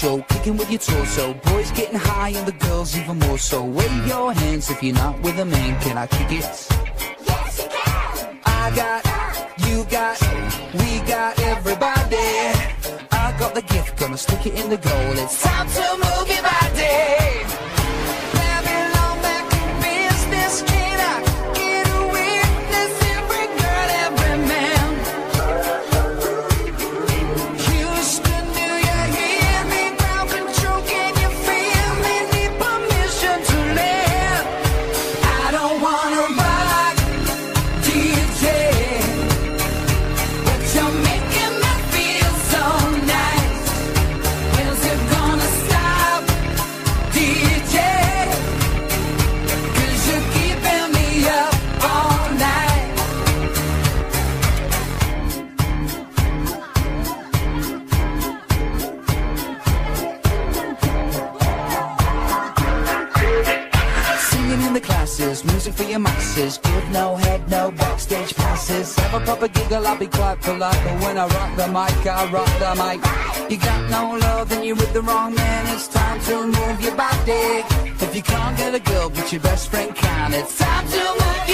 go, kicking with your torso. Boys getting high and the girls even more so. Wave your hands if you're not with a man. Can I kick it? Yes, you can. I got, you got, we got everybody. I got the gift, gonna stick it in the goal. It's time to move your body. Babylon back in business. Can I get a witness? Every girl, every man. Houston, do you hear me? Ground control, can you feel me? Need permission to land. I don't wanna rock, DJ, but you're making me feel so nice. When's it gonna stop, DJ? 'Cause you're keeping me up all night. Singing in the classes, music for your masses. Give no head, no backstage passes. Have a proper giggle, I'll be quite polite. But when I rock the mic, I rock the mic. You got no love, then you're with the wrong man. It's time to move your body. If you can't get a girl, but your best friend can. It's time to move